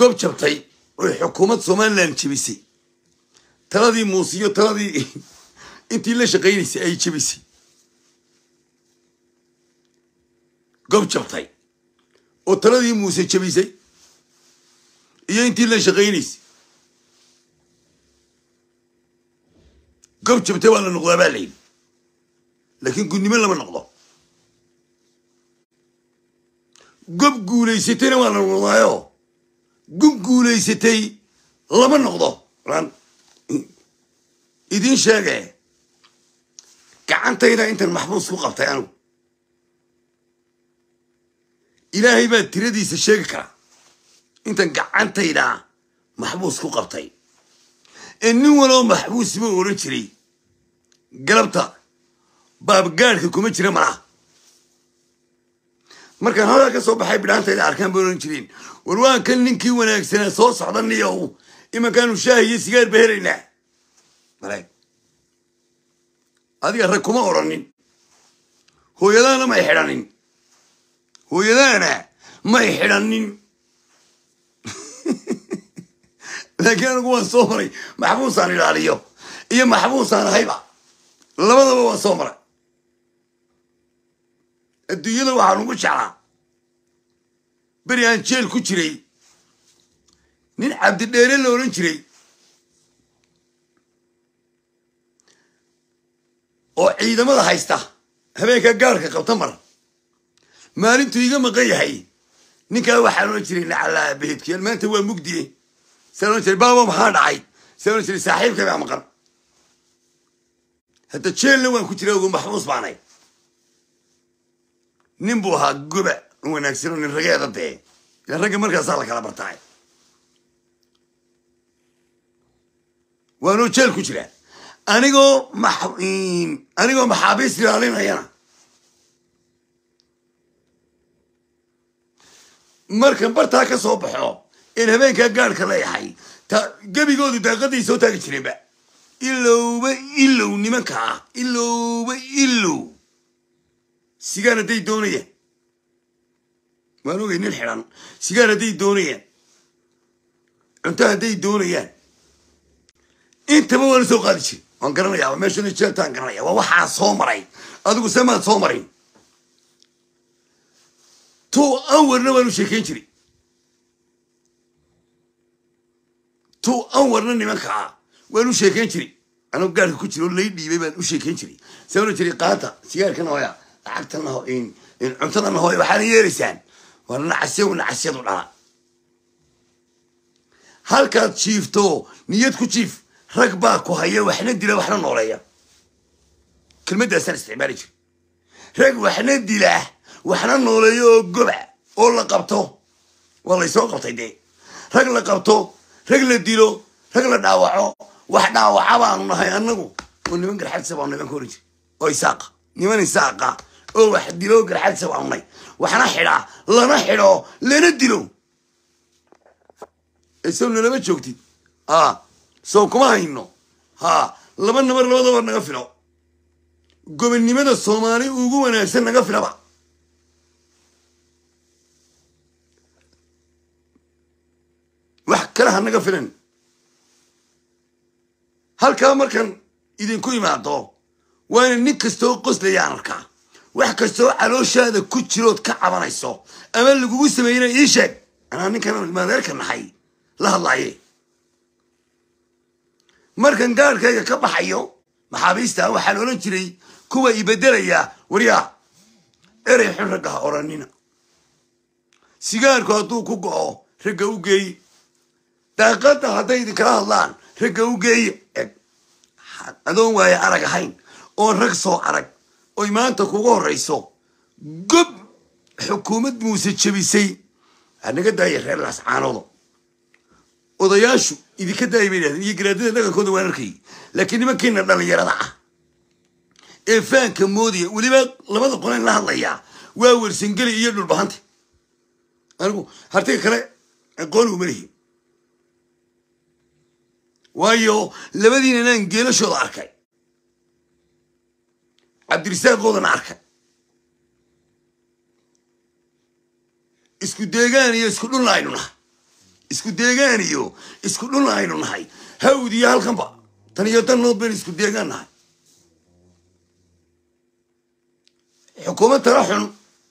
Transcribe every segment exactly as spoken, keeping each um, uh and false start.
قب شبطي وحكومة سومالان شبيسي ترى موسيو ترى انت اللي شقينيسي اي شبيسي قب شبطي وترى موسى شبيسي يا انت اللي شقينيسي قب شبطي ولا نقضى بالعين لكن كنت من لما نقضى قب قولي ستين ولا نقضى قب قولي ستي لما نقضى ران إذن شاقع كعنت إذا أنت المحبوس وقفت أنا إلهي ما تريدي سشاقع أنت كعنت إذا محبوس وقفت إنه ولو محبوس بورجري قلبتها باب قالك كومتشري معه markan hada ka soo baxay bilaantayda arkaan boolan jireen warwaan kan ninkii wanaagsan soo socdaniyo ima kaanu shaahiye sigaar beherayna malay adiga rag kuma oranin hooyadana ma xiranin hooyadana ma xiranin laakiin anigu waan soo maray maxbuusaan ilaaliyo iyo maxbuusaan hayba labadaba waan soo maray الدنيا waxaan ugu jeclaa bari aan jeel ku jiray nin cabdi dheere la oran jiray oo ciidamada haysta habeenka gaarka qabta mar maalintu iga maqan yahay ninka waxa loo jiray lacala beedkii maanta waa mugdiye salon jiray baaba maxaa dhacay salon jiray saaxiibka baa maqan hadda jeel waan ku jiray ugu maxbuus baanay نبوها قبع ونكسرون الرجال ده الرجال مركز صار لك على برتاعي وانو تشيل كشرة أنا جو محين أنا جو محابس رالين هينا مركز برتاعي كصبحه إن هبين كجار كلا حي تا قبل يقولوا ده قد يسوي تاجر بقى إلو ب إلو نمكها إلو ب إلو سيجارة دي دونية ما نوجي نلحران سيجارة دي دونية انتهى دي دونية انت ما ولا سوق هذا الشيء انقرنا يا ما شنو الشيء تانقرنا يا وواحد صومري أدوك سما صومري تو أول نوع شيء كنشري تو أول نوع مكعة ولو شيء كنشري أنا قال كنشري ولا يدي بيبان وشيء كنشري سووا شري قاطع سيجارة كنا ويا عقتنا هو إن إن عمتنا هو يبحر يرسان ولا عسيه ولا عسيه ولا هل كانت شيفتو نيتكو شيف ركباكو هي وحنا نديله وحنا نوريا كلمة ده سنة استعماري رك وحنا نديله وحنا نوريا جبع ولا قبته والله يسوق قبته دي رجل قبته رجل نديله رجل داوعه وحنا وعوان هاي أنجو ونبنكر حد سبعة ونبنكورج ويساق نيمان يساقه أو واحد دلو قرحت سوا عمي وحنا حلا لا نحلا لا ندلو السون لما تشوكتي آه سوكما هينو ها لما نمر لما دور نقفله قبل نمد الصومالي وقوم نحسن نقفله بقى واحد كره نقفلن هل كامر كان إذا كوي ما عطاه وأنا نكستو قص لي يعنركع وحكستو علوش هذا كتشروت كعبنا يسوع أما اللي جوز سمينا إيشك أنا نكنا ما ذلك النحي لا الله يه مركن قال كذا كبا حيو محابيسته وحلولن تري كوا يبدل يا وريا إريح رجع أورانينا سيجار كاتو كوكو رجع وجاي تاقت هذا يذكر الله رجع وجاي أدون ويا عرق حين أو رقصو عرق أو ما أنت كوكو رئيسو قب حكومة موسى شبيسي أنا قد أي خير الناس عانوضو وضياشو إذا كده يبين يقرأ ده ده كده وانركي لكن ما كنا نلا يرضع إفان كمودي ولي بقى لما تقولين لها الله يا وأول سنجلي يجلو البهانتي أنا أقول هرتي كلا قولوا مريه وايو لما دينا ننجيل شو ضاركي عبد الرزاق قولنا عركي اسكو ديغان يسكو دون لاينونا اسكو ديغانيو اسكو دولنا اينو نحي هاودي هالكن با تن iyo tan noo been isku deegaanahay xukuumadda raxun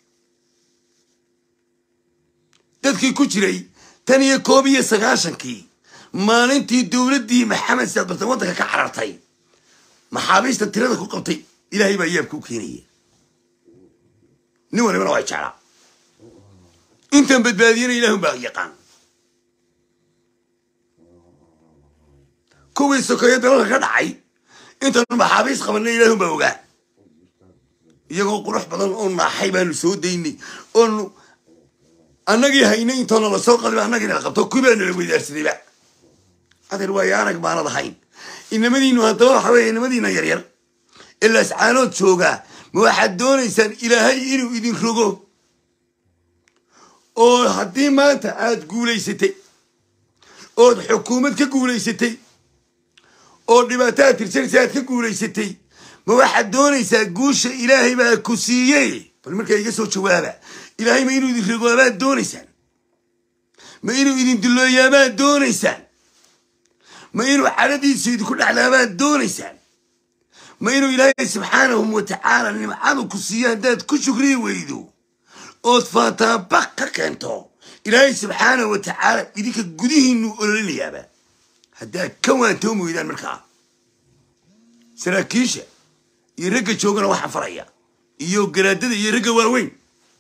dadkii ku jiray tan iyo koob iyo sagaashankii maalintii dawladdii maxamed saad bartan waddanka ka xarartay maxaabiista tirada ku qabtay ilaahay baa yaab ku keenaya nin walibana waa jeclaa intan badbaadiyana ilaahu baa yaqaan kuwii sokoye dalka ka dhacay intan maxaabiis qabanay ilaahu baa ogaa iyagoo qurux badan oo naaxay baanu soo daynay oo annagii haynay intoona la soo qadibay annagii la qabto kubaana la weydaarsadayba adeer waa yaanag baanad ahayn inamadiinu haddaba waxa weeye inamadiina yaryar ilaa iscaanood joogaa ma waxaad doonaysaan ilaahay inuu idin rogo oo haddii maanta aad guulaysatay ood xukuumad ka guulaysatay oo dhibaatada tirsanaysa aad ka guulaysatay ma waxaad doonaysaa guusha ilaahay baa ku siiyey bal markaa iga soo jawaaba ilaahay ma inuu idin rogoobaad doonaysaan ma inuu idin dullooyaabaad doonaysaan ma inuu cadhadiisu idinku dhaclaabaad doonaysaan ma inuu ilaahay subxaanahu watacaala nimcadu ku siiyo haddaad ku shukriyi weydo ood faataabaq ka keento ilaahay subxaanahu watacaala idinka gudihiinu ololinayaaba haddaad ka waantoomi weydaan markaa saraakiisha iyo ragga joogana waxaa faraya iyo garaadada iyo ragga waaweyn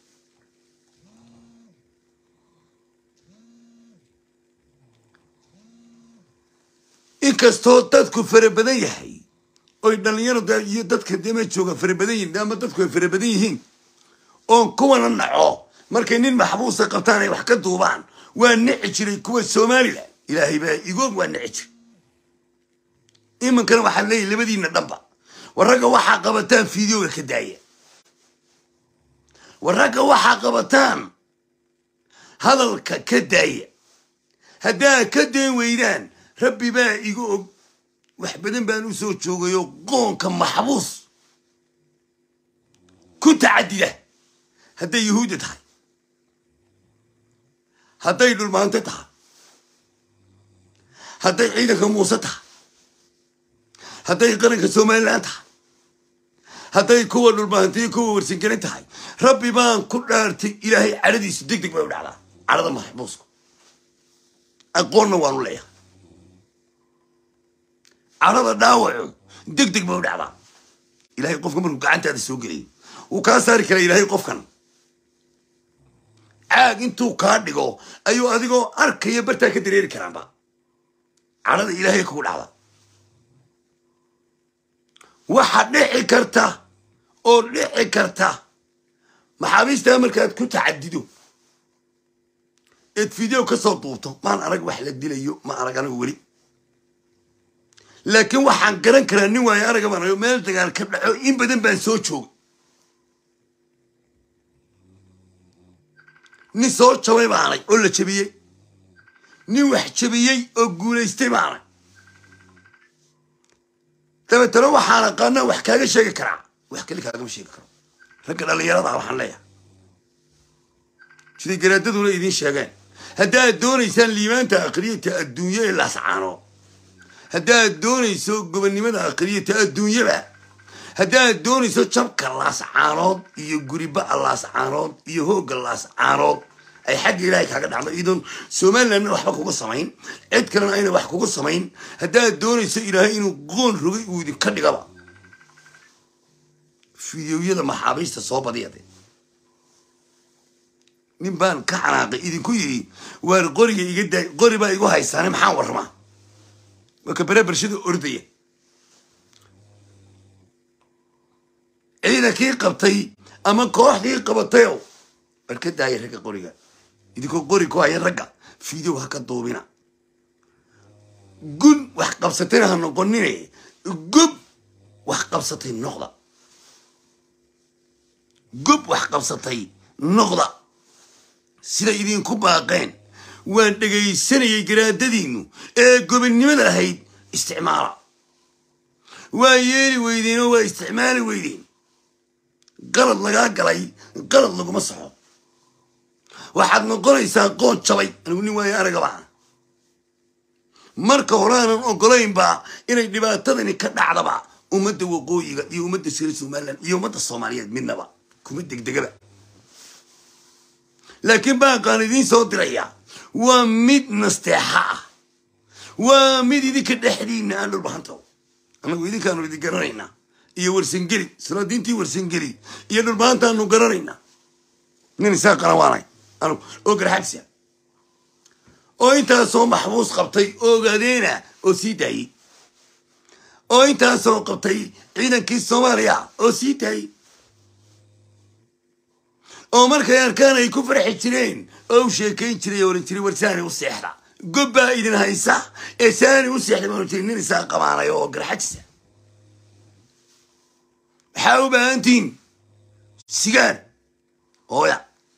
inkastoo dadku fara badan yahay oy dhalinyarada iyo dadka dema jooga fara badan yihiin ama dadku ay fara badan yihiin oon kuwana naco markay nin maxbuusa qabtaan ay wax ka duubaan waa nici jiray kuwa Soomaaliland ilaahay baa igoog waa nici jiray imankana waxaan leeyahay labadiina dhanba warraga waxaa qabataan fiidiyooga ka daaya warraga waxaa qabataan hadalka ka daaya haddaa ka dayn weydaan rabbi baa igu og wax badan baan u soo joogayo qoonka maxbuus ku tacadida hadday yahuudi tahay hadday dhulmaante tahay hadday ciidanka muuse tahay hadday qaranka Soomaaliland tahay hadday kuwa dhulmaante kuwa warsingelin tahay rabbi baan ku dhaartay ilaahay cadhadiisu degdeg baa u dhacdaa cadhada maxbuusku aqoonna waanu leeyahay cadhada dhaawacu degdeg baa u dhacdaa ilaahay qofka markuu gacantaada soo gelayo wuu kaa saari karaa ilaahay qofkan caag intuu kaa dhigo ayuu adigoo arkaya bartaa ka dareeri karaanba cadhada ilaahay kugu dhacda waxa dhici karta oo dhici karta maxaabiista markaad ku tacadido eed video ka soo duubto maan arag wax la dilayo ma arag anigu weli laakiin waxaan garan karaa nin waayo araga baan meel dagaal ka dhaco in badan baan soo joogay nin soo jabay baanay oo la jabiyey nin wax jabiyey oo guulaystay baanay dabeetana waxaan aqaanaa wax kaaga sheegi karaa wax kale kaagama sheegi karo ragga dhalinyarada waxaan leeyahay sidii garaadaduna idiin sheegeen haddaad doonaysaan liibaanta aqriyata adduunye ee laascaano haddaad doonayso gobonnimada aqriyata adduunyaba haddaad doonayso jabka laascaanood iyo guriba'a laascaanood iyo hoogga laascaanood ay xagga ilaahay kaaga dhacdo iidoon Somalilandna waxba kuga samayn cid kalena ayna wax kuga samayn haddaad doonayso ilaahay inuu qoon rogay uu idinka dhigaba fiidiyowyada maxaabiista soo badiyade nin baan ka xanaaqay idinku yidhi waar qoriga iga daay qori baa igu haysaane maxaan warramaa waka bare barshada ordaya ciidankii qabtay ama kooxdii qabatayo barka daaya ragga qoriga idinkoo qori ku haya ragga fiidiyow ha ka duubina gun wax qabsatayna ha noqonine gub wax qabsatay noqda gub wax qabsatay noqda sida idinku baaqeen waan dhegaysanayay garaadadiinu ee gobonnimada lahayd isticmaala waa yeeli weydeen oo waa isticmaali weydeen qalad lagaa galay qalad laguma saxo waxaad noqonaysaa qoon jabay anigu nin waayo araga baan marka horaanan ogolayn baa inay dhibaatadani ka dhacdaba ummadda waqooyiga iyo ummadda sir Somaliland iyo ummadda Soomaaliyeed midnaba kuma degdegaba laakiin baa qaan idin soo diraya waa mid nasteexa waa mid idinka dhexdiina aan dhul bahanto anagu idinkaanu idin garanayna iyo warsangeli salaadiintii warsangeli iyo dhul bahantaanu garanayna nin isaa qarawaanay anu oo garxabsiya oo inta soo maxbuus qabtay oo gadeena oo sii daayay oo inta soo qabtay ciidankii Soomaaliya oo sii daayay oo markay arkaan ay ku farxi jireen oo sheekayn jiray oo jiray warsaani u seexda gobba idin haysa ee saani u seexda oo jiray nin isaa qabaanay oo garxabsiya waxaa u baahantiin sigaar hooya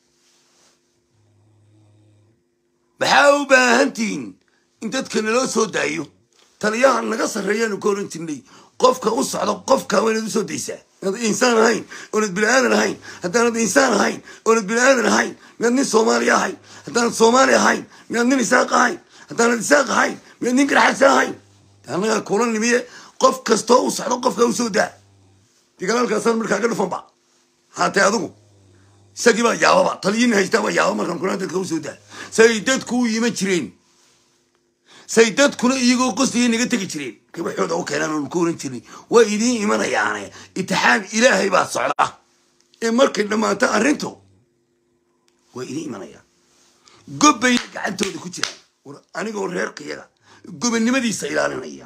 waxaa u baahantiin in dadka naloo soo daayo taliyaha naga sarreeyaanu ka oran jirnay qofka u socdo qofka waa inaad u soo daysaa inaad insaan ahayn oonad bini-aadan ahayn haddaanad insaan ahayn oonad bini-aadan ahayn miyaad nin soomaali ahayn haddaanad soomaali ahayn miyaad nin isaaq ahayn haddaanad isaaq ahayn miyaad nin garxabsi ahayn annagaa kula nimiye qof kastoo u socdo qofka u soo daa digalaalkaasaan markaa ka dhufanba haatee adigu isagii baa yaababa taliyiin haystaa baa yaaba markaan kunaa dadka u soo daa say dadku u iman jireen say dadkuna iyagoo qosliya naga tegi jireen kay waxooda u keenaan oonu ka oran jirnay waa idiin imanayaane itixaan ilaahay baa socda ee markay dhammaato arrintu waa idiin imanayaan gobbay gacantooda ku jiraan anigoo reerkayaga gobonnimadiisa ilaalinaya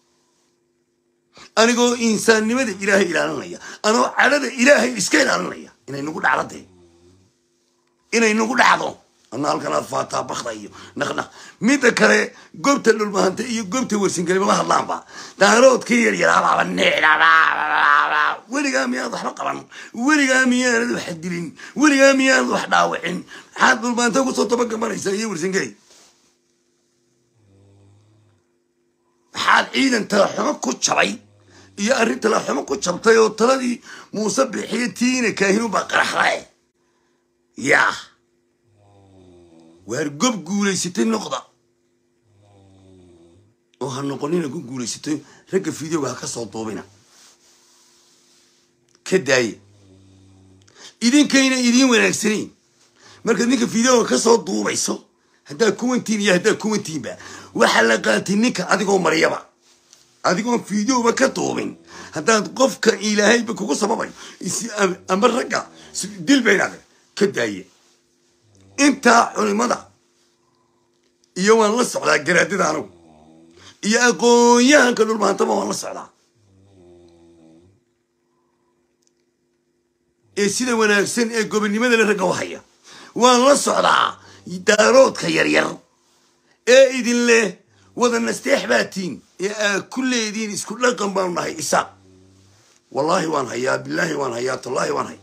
anigoo insaannimada ilaahay ilaalinaya anoo cadhada ilaahay iska ilaalinaya inay nagu dhacladee inay nagu dhacdo أنا هالكنا فاتا بخضيو نخنا ميدا كره قبت المهنة iyo قبت ورسنجلي ما هاللام با دارود كير يلعب بالنيل ولي قام يا ضحى قرن ولي قام يا ذو حدلين ولي قام يا ذو حداوعين حد المهنة وصوت بقى مرة يسوي ورسنجلي حال عيد أنت حمك كنت شبعي يا أريد لا حمك كنت شبطي وطلعي مصبح حيتين كاهنو بقرا حراي يا وهرجب جولي ستين نقطة وهالنقطين يكون جولي ستين رجع فيديو هكذا طوبنا كداي إذن كاين إذن ونكسرين مركز نيك فيديو هكذا طوبة يسو هذا كومنتين يا هذا كومنتين بقى وحلقات نيك أديكم مريبا أديكم فيديو بكتوبين هذا قفك إلهي بكوكو سبابي أمر رجع دل بينك كداي انت علماء iyo waan la socdaa garaadada anigu iyo aqoonyahanka dhul maantaba waan la socdaa ee sida wanaagsan ee gobonnimada la raga wahaya waan la socdaa daaroodka yaryar ee idin leh wada nasteex baatiin ee kulleediin isku dhaqan baan nahay isa wallahi waan hayaa billahi waan hayaa tallahi waan hay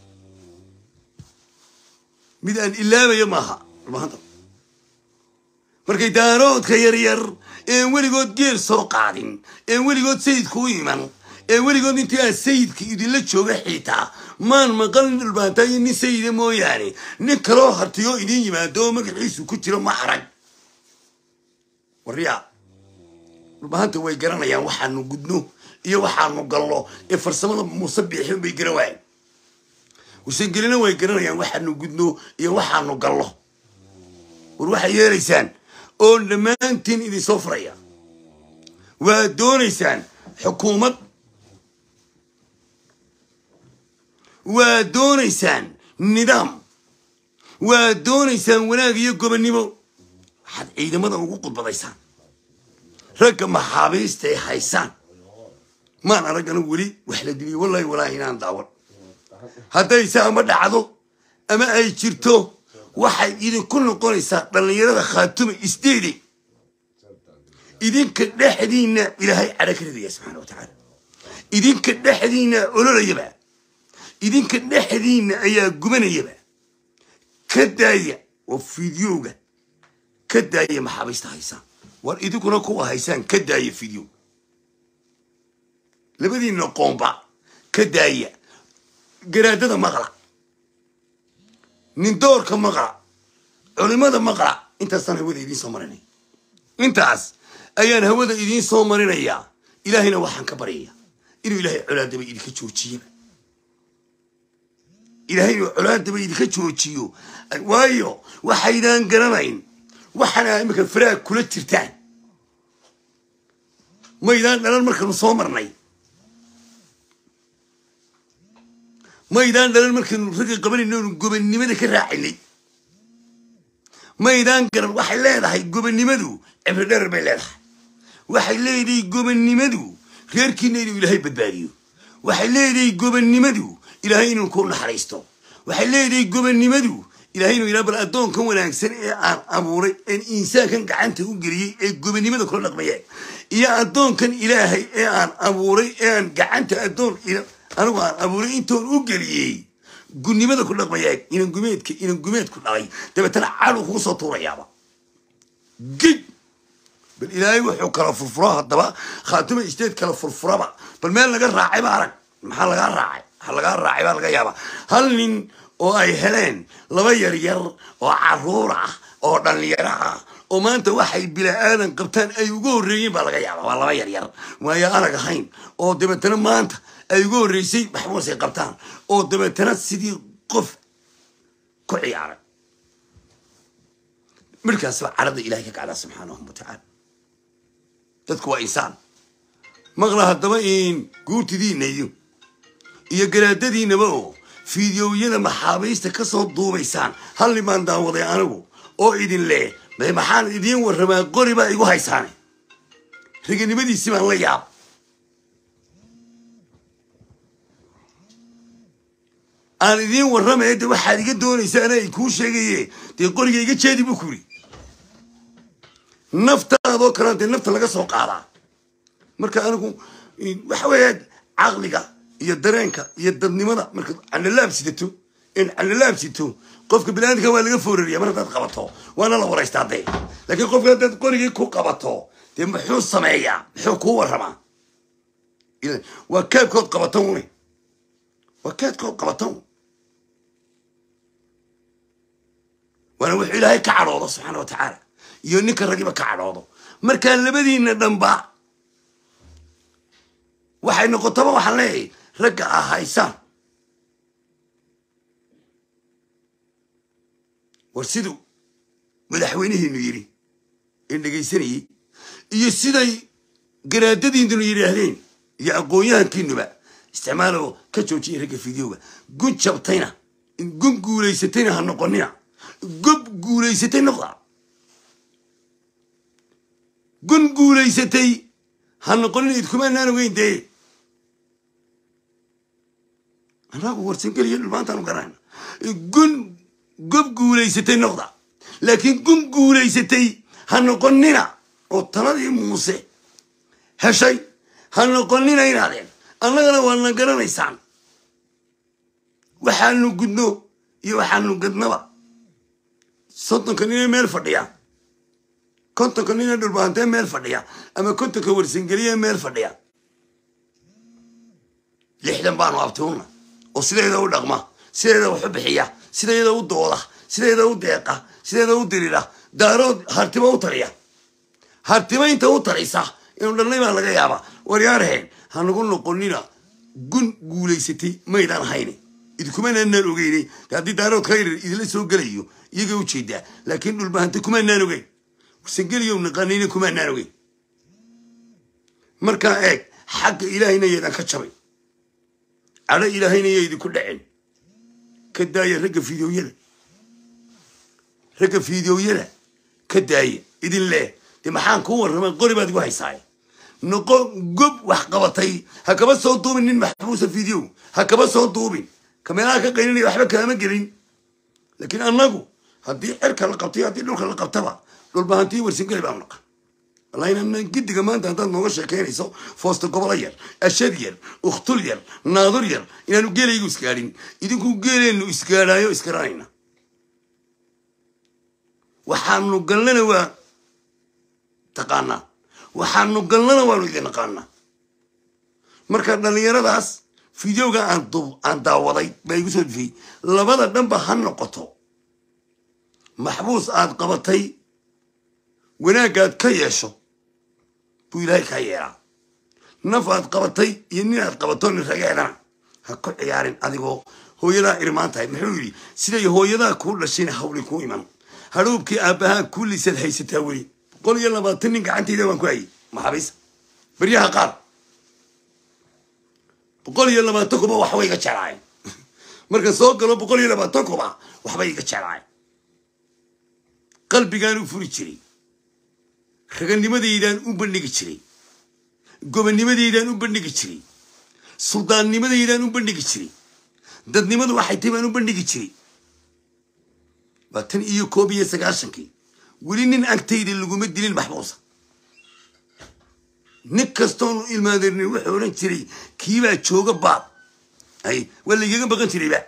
mid aan ilaabayo maaha maanta markay daaroodka yaryar ee weligood geel soo qaadin ee weligood sayidku u iman ee weligood intii aan sayidka idinla jooga xiitaa maan maqalin dhulbaantaayo nin sayida mooyaane nin kaloo hartiyo idin yimaado oo magaciisu ku jiro ma arag waryaa dhulbaanta way garanayaan waxaanu gudno iyo waxaanu gallo ee farsamada musabbixin bay garan waayeen وسجلنا ويقرنا واحد نقدنه يا واحد نقله والواحد يريسان أول لما أنتين إذا صفرية ودونيسان حكومة ودونيسان نظام ودونيسان وناقي يقوم النمو حد عيد ماذا وقود بضيسان رقم محابيس تي حيسان ما أنا رجل ولي وحلدني والله ولا هنا ندور hadday saama dhacdo ama ay jirto waxay idin ku noqonaysaa dhalinyarada khaatuma isdeedi idinka dhexdiina ilaahay cala ka ridaya subxaana watacaala idinka dhexdiina ololayaba idinka dhexdiina ayaa gubanayaba ka daaya oo fiidiyowga ka daaya maxaabiista haysaan war idinkuna kuwa haysaan ka daaya fiidiyow labadiina qoomba ka daaya garaadada maqla nin doorka maqla culimada maqla intaasaan hawada idiin soo marinay intaas أيان هوذا إذين صومرين إياه إلهنا وحن كبرية إنه إلهي علاد دبي إذا كتشوتشيه إلهي علاد دبي إذا كتشوتشيو وايو وحيدان قرنين وحنا إمك الفراق كل ترتان ميدان لنا المركز صومرني ميدان لنا المركز رجع قبل إنه قبل نمدا كراعي ميدان قرن وحلا هاي قبل نمدو عبر درب الله وحلا دي قبل نمدو غير كنا إلهي بدباريو وحلا دي قبل نمدو إلهي نكون حريستو وحلا دي قبل نمدو إلهي إلى بل أدون كم ولا إنسان أموري إن إنسان كان قعنته وجري قبل نمدو كل رقمية يا أدون كان إلهي إن أموري إن قعنته أدون إلى أنا وان أموري إنتون وجري قلني ماذا كل رقمية إن جميت ك إن جميت كل عاي تبى تنعلو خصوصا طور يابا جد بالإلهي وحو كلا فرفراه الدبا خاتم إجتهد كلا فرفراه بالمال لقى الراعي بارك محل لقى الراعي محل لقى الراعي بارك يابا هل من أو أي هلين لغير ير أو عرورة أو دنيرة أو ما أنت وحي بلا آدم قبتان أي يقول ريم بارك يابا والله غير ير ما يا أنا كحين أو تبى تنا ما أنت أي يقول ريسي محموس قبتان أو تبى تنا سيدي قف كعيار مركز عرض إلهك على سبحانه وتعالى تذكوا إنسان مغلى هالدبائين قلت دي نيو إيا قرادة دي نبو فيديو ينا محابيس تكسو الضوبيسان هل لي من داوضي أنو أو إذن ليه بي محان إذن ورما قربا إيقو هايساني رجل نبدي سيمان الله ياب أنا إذن ورما إيدي واحد يقدوني سانا يكون شاقية دي قولي يقد شادي بكوري نفتا هذو كرانتي النفتا لقى سوق على مركا أنا كون وحويد عقلك يدرينك يدرني ماذا مركا عن اللاب سيدتو إن عن اللاب سيدتو قفك بلادك هو اللي يفوري مرة تقبطه وأنا لا ورا يستعدي لكن قفك تقولي يكو قبطه تم حوس سمعية حكو ورما إذا وكاد كود قبطوني وكاد كود قبطون وأنا وحي لهي كعروضه سبحانه وتعالى يونيك الرقيبة كعروضه مركا لبدينا دنبا waxay noqotaba waxaan leeyahay ragga ah haysan war siduu madaxweynihiinu yiri in dhageysanayay iyo siday garaadadiinu yiraahdeen iyo aqoonyahankiinuba isticmaalo ka joojiyay ragga fiidiyowga gun jabtayna in gun guuleysatayna ha noqonina gob guuleysatay noqda gun guuleysatay ha noqonina idkuma naan ogeyn dee أنا أقول ورسنكل يلو ما أنت نقرأنا جن جب جولي ستي نقطة لكن جن جولي ستي هنقولنا الطلاب موسى هالشيء هنقولنا ينادين أنا أنا وأنا قرأنا إنسان وحنو قدنو يوحنو قدنا بقى صوتنا كنينا ميل فديا كنت كنينا دربانتين ميل فديا أما كنت كورسنكلية ميل فديا لحدا بانو أبتونا وسيدا ودغما سيدا وحبحية سيدا ودوضة سيدا ودقة سيدا ودريرة دارود هرتما وطريا هرتما انت وطريسة إنه لله ما لقى يابا وريارهين هنقول له قلنا قن قولي ستي ميدان هيني إذا كمان أنا لقيني هذه دارود خير إذا لسه قليو يجي وشيدا لكن البهنت كمان أنا لقي وسجليو نقانين كمان أنا لقي مركا إيه حق إلهنا يدا كتشبي على إلهينا يدي كل عين كداية رقة فيديو يلا رقة فيديو يلا كداية إذن الله دي محان كور رمان قريبا دي واحد صاي نقو قب وحقبطي هكا بس صوت دوبين محبوس الفيديو هكا بس صوت دوبين كما هكا قيلين وحبا كلام قلين لكن أنقو هدي حركة لقبتي هدي لوكا لقبتها دول بهانتي ورسين قريبا منقا والله إن جد كمان أنت نوغش كيريسو فوسط قبلير أشدير أختلير ناظرير إن نقول يجوز كارين إذا كون قال إنه إسكارايو إسكارينا وحن نقول لنا و تقانا وحن نقول لنا ولدي نقانا مركز نليرة داس فيديو كان عن ضو عن داوضي بيجوز فيه لبضة دم بحن نقطه محبوس عاد قبطي وناقد كيشو buu ilaahay kaa yeelaa naf aad qabatay iyo nin aad qabato nin rageedana ha ku ciyaarin adigoo hooyadaa irmaan tahay muxuu yidhi siday hooyadaa kuu dhashayna hawli kuu iman hadhuubkii aabbahaa kuu lisaad haysataa weli boqol iyo labaatan nin gacantayda waan ku hayay maxaabiis baryaha qaar boqol iyo labaatan kuba waxbay iga jeclaayeen marka soo galo boqol iyo labaatan kuba waxbay iga jeclaayeen qalbigaan u furi jiray raganimadeydaan u bandhigi jiray gobanimadeydaan u bandhigi jiray suldaannimadeydaan u bandhigi jiray dadnimadu waxay tahay baan u bandhigi jiray waa tan iyo koob iyo sagaashankii weli nin agtayda laguma dilin maxbuusa nin kastoonu ilmaadeernin wuxuu odhan jiray kiibaa jooga baab ay waa laygaga baqan jirayba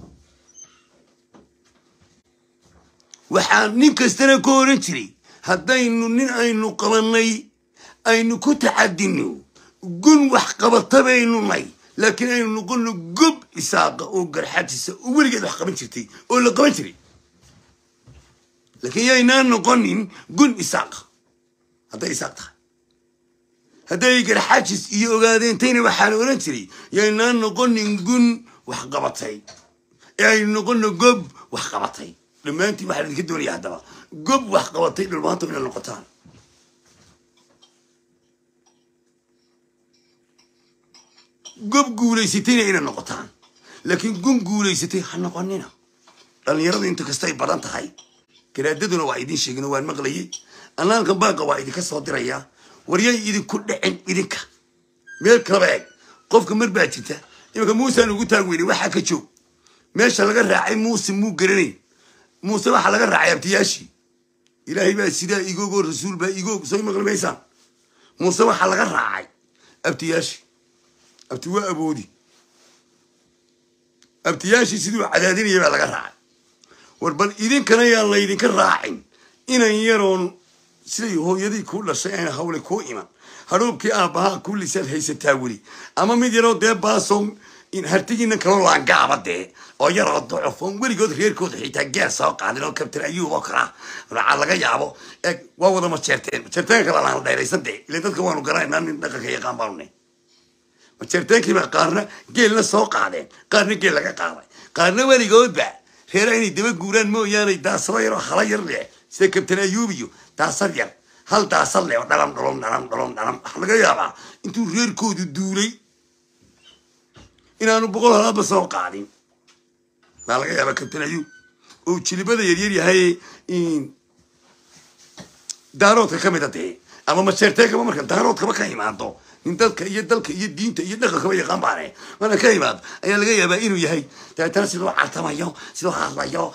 waxaa nin kastana ka oran jiray haddaynu nin aynu qabannay aynu ku tacadino gun wax qabata baynu nay laakiin aynu noqono gob isaaqa oo garxaadisa oo weligeed wax qaban jirtay oo la qaban jiray laakiin yaynaan noqonin gun isaaqa hadday isaaq tahay hadday garxaajis iyo ogaadeentayna waxaa la oran jiray yaynaan noqonin gun wax qabatay ee aynu noqono gob wax qabatay dhammaantiin waxaa idinka doonaya haddaba gob wax qabatay dhulmaanta inay noqotaan gob guulaysatayna inay noqotaan laakiin gun guulaysatay ha noqonina dhallinyaradu inta kastay badan tahay garaadaduna waa idin sheegin waan maqlayay annaalkan baaqa waa idinka soo dirayaa waryay idinku dhicin idinka meel kalaba eeg qofka mar baa jirta imanka muusaan ugu taag weynay waxaa ka joog meesha laga raacay muuse muu garanayn muuse waxaa laga raacay abtiyaashii ilaahay baa sidaa igoogoo rasuul baa igoog soo maqli maysaan muuse waxaa laga raacay abtiyaashii abti waa aboodi abtiyaashii siduu cadaadinaya baa laga raacay war bal idinkana yaan laydinka raacin inan yaroon siday hooyadii kuu dhashay ayna hawle kuu iman hadhuubkii aabbahaa kuu lisaad haysataa weli ama mid yaroo dee baasoon in hartigiina kaloo laangaaba dee oo yaroo ducufoon weligood reerkooda xitaa geer soo qaadin oo kabtan ayuub oo kalaa waxaa laga yaabo eeg waa wada majeerteen majeerteenka kala laan dheeraysan dee ilan dadka waanu garanaynaa nin dhaqanka yaqaan baanu ne majeerteenkiiba qaarna geelna soo qaadeen qaarna geel laga qaaday qaarna weligoodba reeraha inay daba guuraan mooyaanay daasado yaroo hala yar leh sida kabtan ayuub iyo daasad yar hal daasad leh oo dhalam dhalom dhalam dhalom dhalam waxa laga yaabaa intuu reerkoodu duulay inaanu boqol halaadba soo qaadin baa laga yaabaa kabtan ayuub oo jilibada yaryar yahay daaroodka ka mid a dee ama majeerteenkaba marka daaroodkaba ka imaado nin dadka iyo dalka iyo diinta iyo dhaqankaba yaqaan baane marka ka imaado ayaa laga yaabaa inuu yahay dabeetana sidoo cartamayo sidoo hadlayo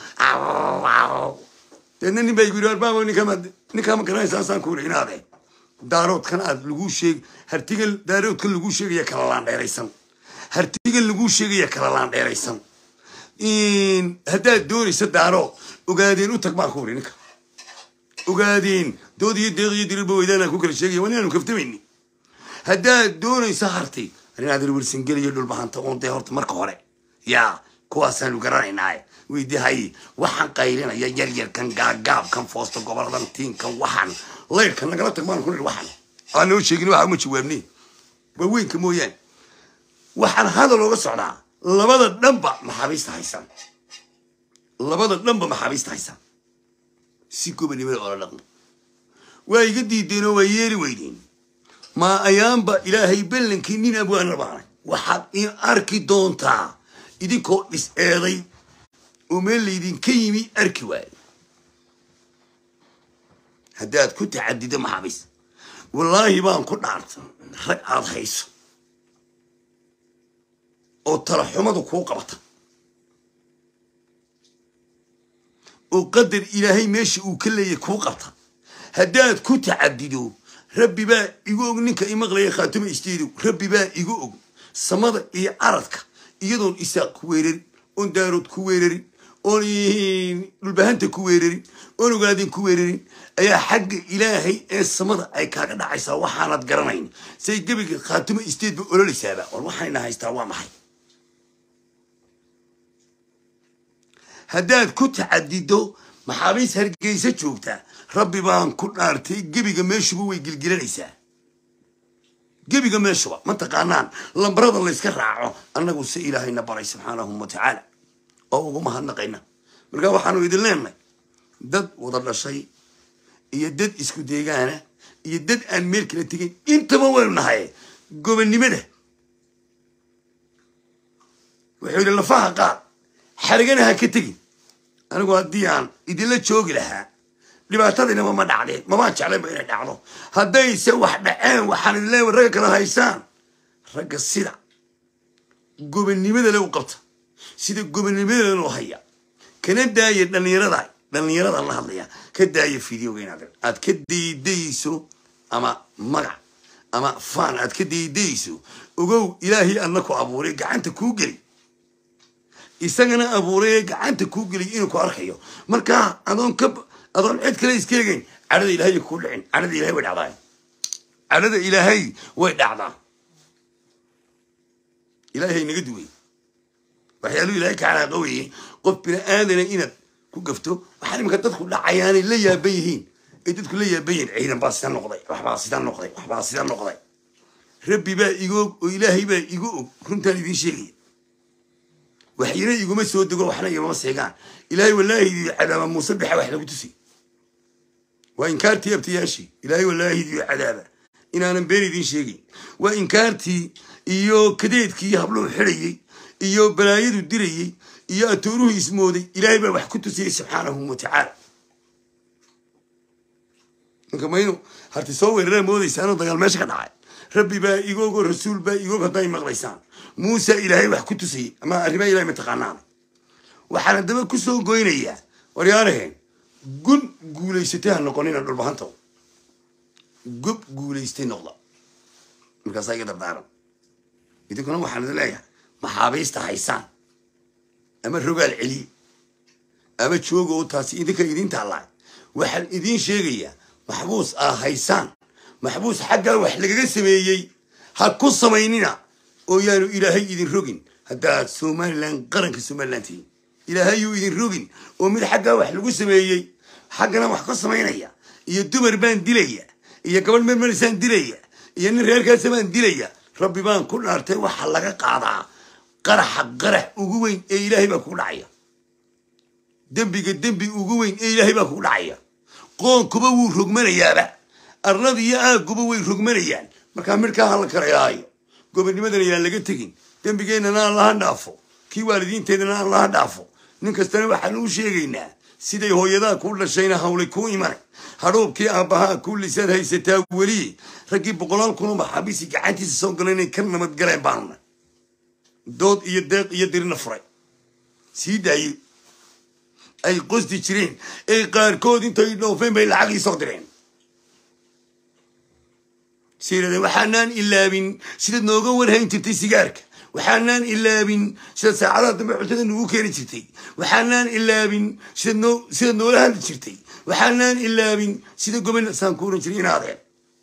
deedna nin baa igu yidhi arbaabo ninkama ninkaama garanaysaansaan ku yidhi inaade daaroodkan aad lagu sheeg hartigan daaroodkan lagu sheegaya kala laandheeraysan hartigan lagu sheegaya kala laandheeraysan haddaad doonaysa daarood ogaadeen u tag baan ku yidhi ninka ogaadeen dood iyo deeq iyo dirirba weydaanaan ku kala sheegaya waa ninaanu kaftamayni haddaad doonaysa harti arinaad wirwirsangeliyo dhulbahanta oon dee horta marka hore yaa kuwaasaanu garanaynaaye weydihay waxaan qaylinaya yaryarkan gaagaabkan foosta goboladan tiinkan waxaan layrkan nagala tag baan ku nidhi waxaan aan noo sheegin waxa uma jawaabnay waa weynka mooyaane waxaan hadal ooga socdaa labada dhanba maxaabiista haysan labada dhanba maxaabiista haysan si gobanimada oola dhaqmo waa iga diideenoo waa yeeli weydeen ma ayaanba ilaahay ballankii nin abwaan rabaanay waxaad in arki doontaa idinkoo dhis eeday oo meel laydinka yimi arki waayo haddaad ku tacadido maxaabiis wallaahi baan ku dhaarta rag aad hayso oo talaxumadu kuu qabata oo qadar ilaahay meesha uu ka leeyahay kuu qabta haddaad ku tacadido rabbi baa igu og ninka imaqlaya khaatuma isteedow rabbi baa igu og samada iyo aradka iyadoon isaaq ku weerarin oon daarood ku weerarin oon dhulbahanta ku weerarin oon ogaadin ku weerarin ayaa xagga ilaahay ee samada ay kaaga dhacaysaa waxaanad garanayn say gebiga khaatuma isteedba ololaysaaba war waxayna haystaa waa maxay haddaad ku tacadido maxaabiis hargeysa joogtaa rabbi baan ku dhaartay gebiga meeshuba way gilgilanaysaa جبي جمال شوا ما تقانان لمبرد الله يسكر أنا قلت إلهي نبري سبحانه وتعالى أو ما هنقينا مرجع وحنو يدلنا دد وضل شيء يدد إسكو ديجانا يدد أن ملك لتجين أنت ما وين هاي قبل نمده وحول الله فها قال حرقنا هكتجين أنا قلت ديان يدل تشوق لها dhibaatadina ma dhacdeen ma ma jeclay ba inay dhacdo haday se wax dhaceen waxaan leeyahay rag kala haysaan rag sida gobonimada loo qabto sida gobonimada loo haya kana daayay dhalinyarada dhalinyarada la hadlaya ka daayay fiidiyoga aad ka diidayso ama magac ama faan aad ka diidayso ogow ilaahi annako abuuray gacanta ku gali isagana abuuray gacanta ku gali inuu ku arkayo marka adoon ka أظن عد كلا يسكيجين عدد إلهي يكون عين عدد إلهي وين عضاي عدد إلهي وين عضا إلهي نقدوي وحيالو إلهيك على قوي قف بنا آذنا إنا كوقفتو وحالي ما تدخل لعياني اللي يبيهين تدخل لي يبين عينا باسيطان نقضي وحباسيطان نقضي وحباسيطان نقضي ربي بقى يقوك وإلهي بقى يقوك كنت أنا ذي شيء وحينا يقول ما سود يقول وحنا يقول ما سيقان إلهي والله على مصبح وحنا بتسي وإن كارتي ابتياشي إلهي والله يدي عذابه إن أنا بيني دين شيء وإن كارتي إيو كديت كي يهبلون حريي إيو بلايد الدري إيو أتوروه اسمودي إلهي بقى وحكوتو سي سبحانه وتعالى كما ينو هرتي صور الرأي مودي سانو ضيال ماشي قناعي ربي بقى إيقوك الرسول بقى إيقوك الضاي مغليسان موسى إلهي وحكوتو سي أما أرمي إلهي متقانان وحنا دابا كسو قوينيا وريارهين قل قوليستيها نقونينا البهانتو قب قوليستي نغلا مركز هاي قدر دارم إذا كنا وحنا دلايا محابيستا حيسان أما الرقال علي أما تشوقو تاسي إذا كان إذين تعالى وحن إذين شيغيا محبوس آه حيسان محبوس حقا وحلقا سميي هاكو سمينينا ويانو إلهي إذين رقين هدا سومالان قرنك سومالان تي إلهي إذين رقين ومن حقا وحلقو سميي حقنا وحكو سمينيا إيا الدمر بان ديليا إيا قبل من مرسان ديليا إيا نريال كاسمان ديليا ربي بان كل أرتي وحلقا قاضا قرح قرح أقوين إي إلهي باكو لعيا دنبي قدنبي أقوين إي إلهي باكو لعيا قون كبوي رقمنا يابا الرضي يا كبوي رقمنا يان مركان مركان هالكرا ياي قبل نمدنا يان لقيتكين دنبي قينا نا الله نافو كي والدين تيدنا الله نافو ننكستنا وحنو شيغينا سيدي هو يدا كل شيء حولي كو إيمان هروب كي أبها كل سنة هي ستاولي ركيب بقولان كلهم محابيسي قاعدتي سوقليني كنا متقلين بارنا دود يدق يدير نفري سيدي أي أي قصدي تشرين أي قار كود أنت يدلو فين بين العقل صدرين سيدي وحنان إلا من سيدي نوجور هين تبتي سيجارك وحنان إلا من سيد سعادة معتدى نو كان تشرتي وحنان إلا من سيد نو سيد نو لهذا تشرتي وحنان إلا من سيد قبل سانكون تشرين هذا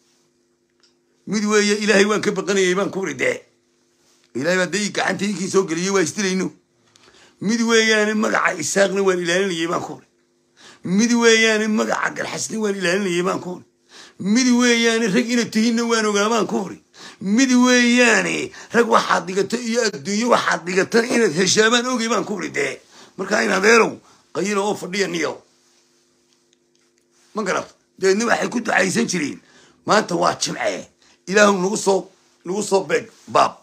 مدوية إلهي وان كبقني يبان كوري ده إلهي بديك عن تيجي سوق اللي هو يسترينه مدوية يعني مقع الساقن والإلهي اللي يبان كوري مدوية يعني مقع الحسن والإلهي اللي يبان كوري مدوية يعني رجينا تهين وانو قامان كوري مدوياني رج واحد دقيقة يا الدنيا واحد دقيقة إن هشامان أوجي بان كوري ده مركاين هذيرو قيل أوفر لي النيو ما قرأت ده إنه واحد كنت عايزين شرين ما أنت واتش معاه إلهم نوصل نوصل بق باب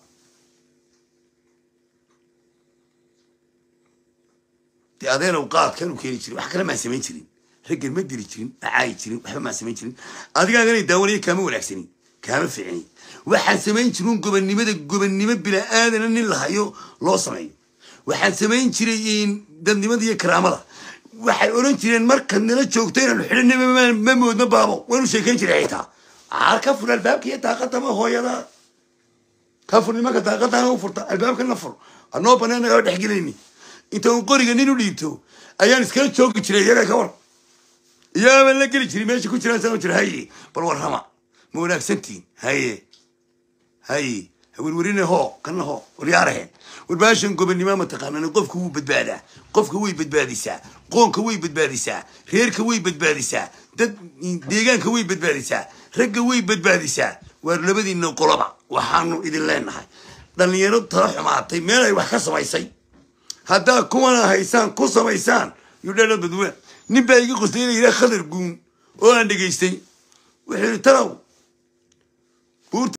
ده هذين أوقات كانوا كيري شرين وحكي ما سمين شرين رجل ما يدري شرين عايز شرين وحنا ما سمين شرين هذي قاعدين يدوري كامل ولا سنين كامل في عيني waxaan samayn jirin gobonnimada gobonnimo bila aadan in la hayo loo sameeyo waxaan samayn jiray in dadnimada iyo karaamada waxay oran jireen marka nala joogtay inaan xidhnimo ma moodna baabo waanu sheekayn jiray xitaa aar ka fur albaabka iyo daaqada ma hooyada ka fur nimanka daaqada u furta albaabka la fur anoo banaan naga dhex gelinay inta uu qoriga nin u dhiibto ayaan iska joogi jiray iyaga ka war iyaaba la geli jiray meesha ku jiraan soo jiray bal warrama ma wanaagsantiin haye هاي ورورينا هو كنا هو وريارهن والباشن قبل نما متقامن قف كوي بدباده قف كوي بدباديسا قون كوي بدباديسا غير كوي بدباديسا دد ديغان كوي بدباديسا رق كوي بدباديسا ورلبدي إنه قلبا وحانو إذن لنا هاي دلنيرو تروح معطي ميلا يوحكس مايسي هذا كوانا هيسان كوسا مايسان يودل بدوين نبى يجي قصدين إلى خضر قوم وعندك يستي وحين ترى